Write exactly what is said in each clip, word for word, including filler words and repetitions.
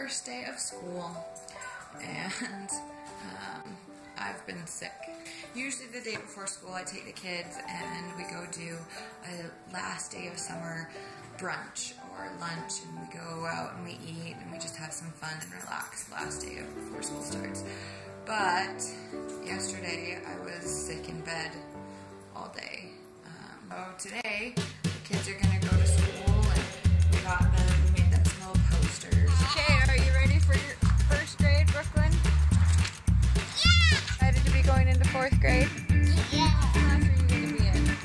first day of school, and um, I've been sick. Usually the day before school I take the kids and we go do a last day of summer brunch or lunch, and we go out and we eat and we just have some fun and relax last day of before school starts. But yesterday I was sick in bed all day. Um, so today the kids are gonna go to school and we got them, we made them some little posters. Okay, are you ready for your first grade, Brooklyn? Yeah! Excited to be going into fourth grade? Yeah. What class are you going to be in?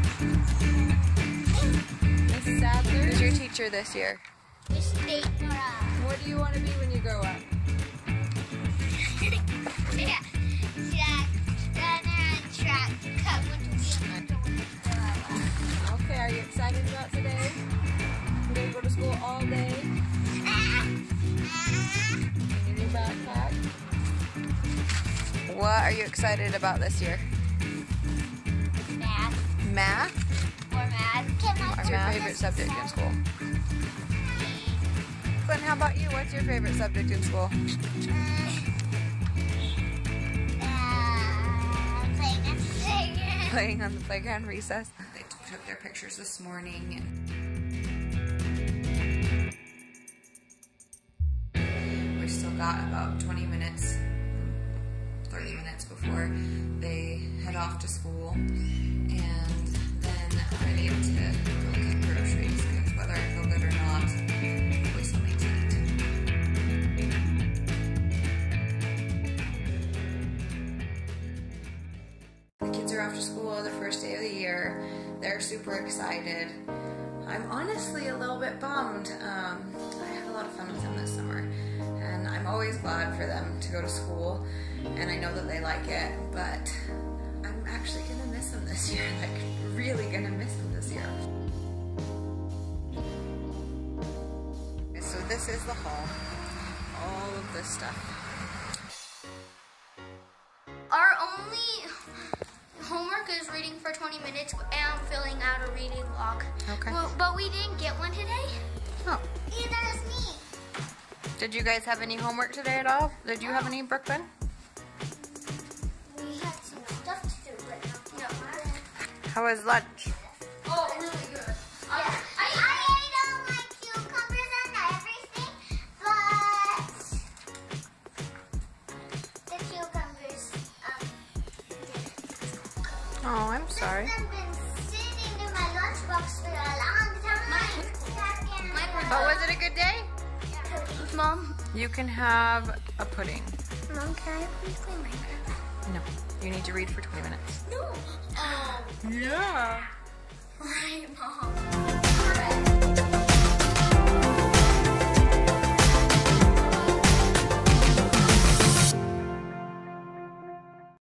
Miss Sadler? Who's your teacher this year? Miss Nora. What do you want to be when you grow up? Yeah. Track runner and track cut with the Okay, are you excited about today? We're going to go to school all day. You need your backpack. What are you excited about this year? Math. Math? Or math. What's your favorite subject in school? Glenn, how about you? What's your favorite subject in school? Uh, playing on the playground. Playing on the playground recess. They took their pictures this morning. And we still got about twenty minutes, thirty minutes before they head off to school. And then I need to go get groceries because whether I feel good or not, we still need to eat. The kids are off to school the first day of the year. They're super excited. I'm honestly a little bit bummed. Um, I had a lot of fun with them this summer, and I'm always glad for them to go to school, and I know that they like it, but I'm actually gonna miss them this year, like really gonna miss them this year. So this is the hall. All of this stuff. Our only homework is reading for twenty minutes and filling out a reading log. Okay. Well, but we didn't get one today. Oh. Either is me. Did you guys have any homework today at all? Did you have any, Brooklyn? We had some stuff to do, but no. How was lunch? Oh, really good. Yeah. I, I ate all my cucumbers and everything, but the cucumbers, um, didn't. Oh, I'm sorry. They've been sitting in my lunchbox for a long time. But was it a good day? Mom? You can have a pudding. Mom, can I please play Minecraft? No, you need to read for twenty minutes. No. Oh. Yeah. Right, Mom.